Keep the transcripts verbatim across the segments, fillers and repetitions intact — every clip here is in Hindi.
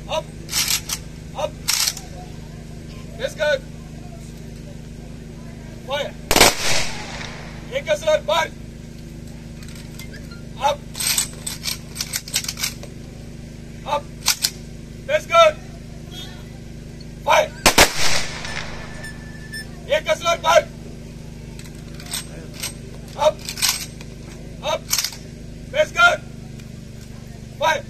Up. Up. Let's go. Fire. एक असलर fire. Up. Up. Let's go. Fire. एक असलर fire. Up. Up. Let's go. Fire.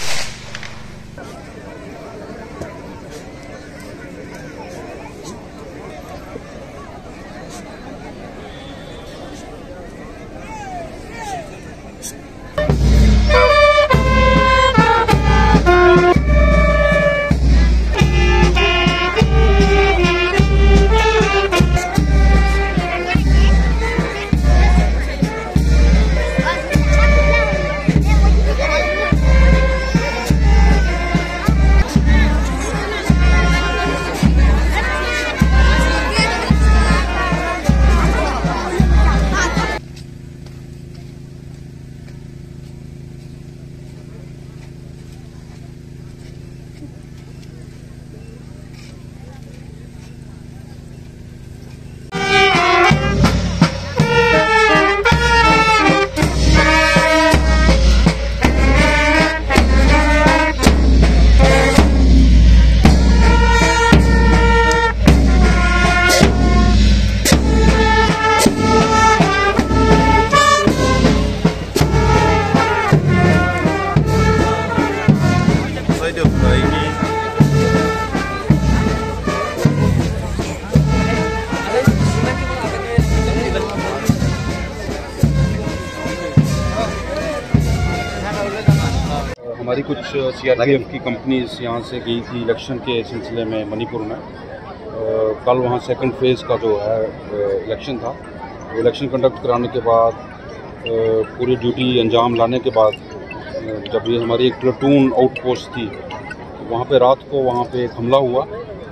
हमारी कुछ सीआरपीएफ की कंपनीज यहाँ से गई थी इलेक्शन के सिलसिले में मणिपुर में। कल वहाँ सेकंड फेज़ का जो है इलेक्शन था, तो इलेक्शन कंडक्ट कराने के बाद पूरी ड्यूटी अंजाम लाने के बाद जब ये हमारी एक प्लेटून आउटपोस्ट थी, तो वहाँ पे रात को वहाँ पे एक हमला हुआ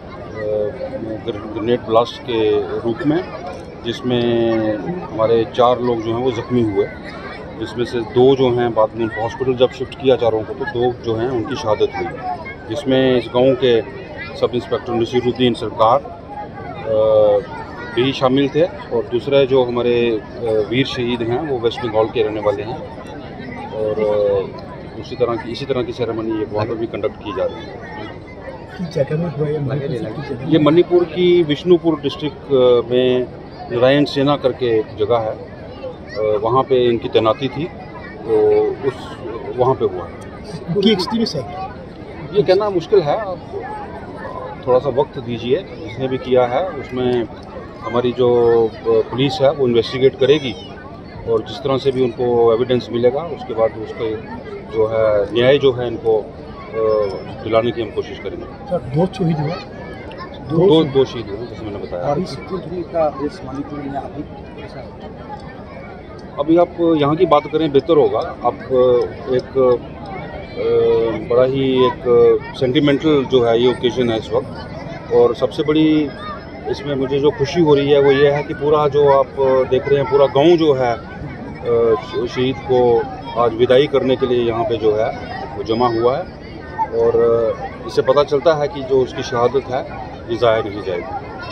ग्रेनेड ब्लास्ट के रूप में, जिसमें हमारे चार लोग जो हैं वो ज़ख्मी हुए, जिसमें से दो जो हैं बाद में हॉस्पिटल जब शिफ्ट किया चारों को तो दो जो हैं उनकी शहादत हुई, जिसमें इस गांव के सब इंस्पेक्टर नसीरुद्दीन सरकार भी शामिल थे, और दूसरे जो हमारे वीर शहीद हैं वो वेस्ट बंगाल के रहने वाले हैं। और उसी तरह की इसी तरह की सेरेमनी एक वहाँ पर भी कंडक्ट की जा रही है। जगह में हुआ ये मणिपुर की विष्णुपुर डिस्ट्रिक्ट में नारायण सेना करके एक जगह है, वहाँ पे इनकी तैनाती थी, तो उस वहाँ पे हुआ है। की एक्सपीरियंस है ये कहना मुश्किल है, आप थोड़ा सा वक्त दीजिए। जिसने भी किया है उसमें हमारी जो पुलिस है वो इन्वेस्टिगेट करेगी, और जिस तरह से भी उनको एविडेंस मिलेगा उसके बाद उसके जो है न्याय जो है इनको दिलाने की हम कोशिश करेंगे। सर दो शहीद हुआ, दो दो, दो शहीद हुए जैसे मैंने बताया। और इस का इस मणिपुर में अभी अभी आप यहाँ की बात करें बेहतर होगा। आप एक बड़ा ही एक सेंटिमेंटल जो है ये ओकेजन है इस वक्त, और सबसे बड़ी इसमें मुझे जो खुशी हो रही है वो ये है कि पूरा जो आप देख रहे हैं पूरा गांव जो है शहीद को आज विदाई करने के लिए यहाँ पे जो है वो जमा हुआ है, और इससे पता चलता है कि जो उसकी शहादत है ये ज़ाया नहीं जाएगी।